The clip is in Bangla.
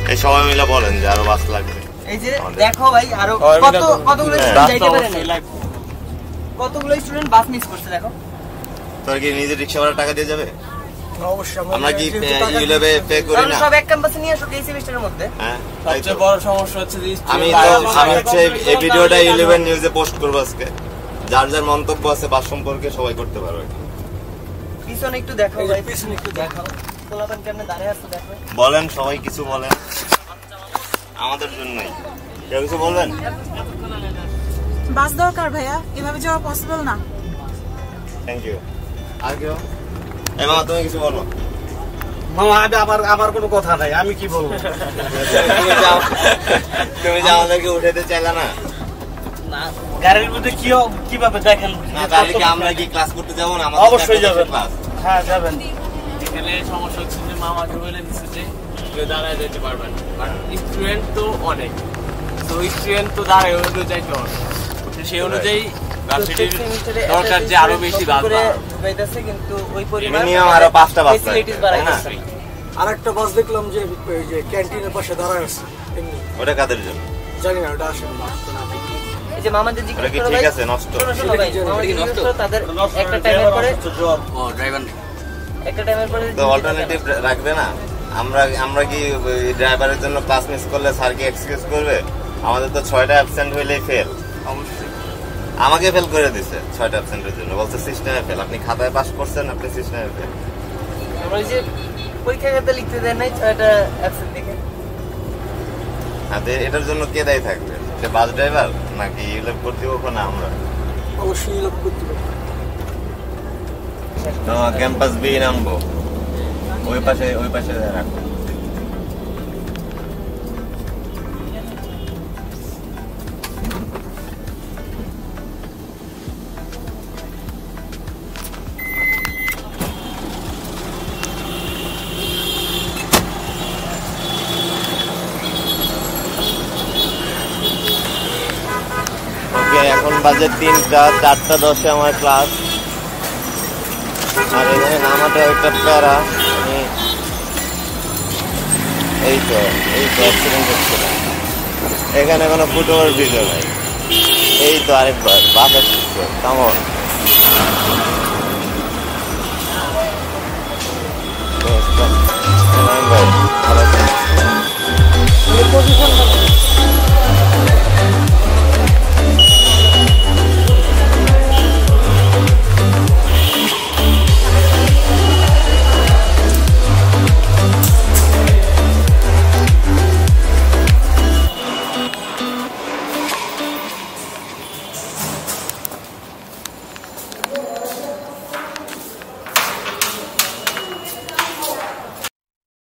এই সবাই মিলে বলেন যে আরো বাস লাগবে। এই যে দেখো ভাই আরো কতগুলো স্টুডেন্ট যাইতে পারে না, কতগুলো স্টুডেন্ট বাস মিস করছে দেখো। তোর কি নিজে রিকশা ভাড়া টাকা দিয়ে যাবে? অবশ্যই। আমরা কি ইউলেবে পে করি না? সব এক ক্যাম্পাসে নিয়ে আসো এই সেমিস্টারের মধ্যে। হ্যাঁ, সবচেয়ে বড় সমস্যা হচ্ছে যে আমি হচ্ছে এই ভিডিওটা ইউলেবেন নিউজে পোস্ট করব আজকে। যার যার মন্তব্য আছে বাস সম্পর্কে সবাই করতে পারবে। পিছনে একটু দেখো ভাই, পিছনে একটু দেখো পোলাপান কেমনে দাঁড়িয়ে আছে দেখো। বলেন সবাই কিছু বলেন আমাদের জন্যই। কেউ কিছু বলবেন? বাস দরকার ভাইয়া, এভাবে যাওয়া পসিবল না। Thank you. আর কেউ? এই মামা তুমি কিছু বলো। মামা আবার কোনো কথা নাই, আমি কি বলবো? তুমি যে আমাদেরকে উঠাইতে চাইলা না? না, গাড়ির মধ্যে কিভাবে দেখেন? না, কালকে আমরা কি ক্লাস করতে যাব না? আমাদের অবশ্যই যাবেন। হ্যাঁ যাবেন। এখানে সমস্যা হচ্ছে যে মামাকে বলে দিচ্ছে যে কেউ দাঁড়ায় যেতে পারবেন, বাট স্টুডেন্ট তো অনেক, তো স্টুডেন্ট তো দাঁড়ায় হলেও যাইতে হবে। সেই অনুযায়ী দরকার যে আরো বেশি বাস ঢুকাইতেছে, কিন্তু ওই পরিমাণ মিনিমাম আরো 5টা বাস ফ্যাসিলিটিস বাড়াইতেছে। আরেকটা বাস দেখলাম যে ওই যে ক্যান্টিনের পাশে দাঁড়ায় আছে এমনি। ওটা কাদের জন্য জানি না, ওটা আসলে না। এই যে মামাদের জিজ্ঞেস করো ঠিক আছে, নষ্ট ভাই, মামাদের জিজ্ঞেস করো তাদের একটা টাইমের পরে ও ড্রাইভার একটা টাইমের পরে তো অল্টারনেটিভ রাখবে না? আমরা কি ড্রাইভারের জন্য ক্লাস মিস করলে স্যার কি এক্সকিউজ করবে? আমাদের তো 6টা অ্যাবসেন্ট হইলেই ফেল। অবশ্যই আমাকে ফেল করে দিছে 6টা অ্যাবসেন্টের জন্য, বলছে সিস্টেমে ফেল। আপনি খাতায় পাস করছেন, আপনি সিস্টেমে ফেল। আমরা যে পরীক্ষা খাতা লিখতে দেন নাই 6টা অ্যাবসেন্ট দেখে। এটার জন্য কে দায়ী থাকবে? সে বাস ড্রাইভার নাকি ইউলেব কর্তৃপক্ষ? না আমরা অবশ্যই ইউলেব কর্তৃপক্ষ। ক্যাম্পাস বি নামবো, ওই পাশে রাখবো। এখন বাজে 3টা, 4:10 আমার ক্লাস। আর এখানে নামাটা একটা প্যারা। এই তো অ্যাক্সিডেন্ট হচ্ছে না। এখানে কোনো ফুটওভার ব্রিজও নাই। এই তো আরেকবার বাস আসছে, কেমন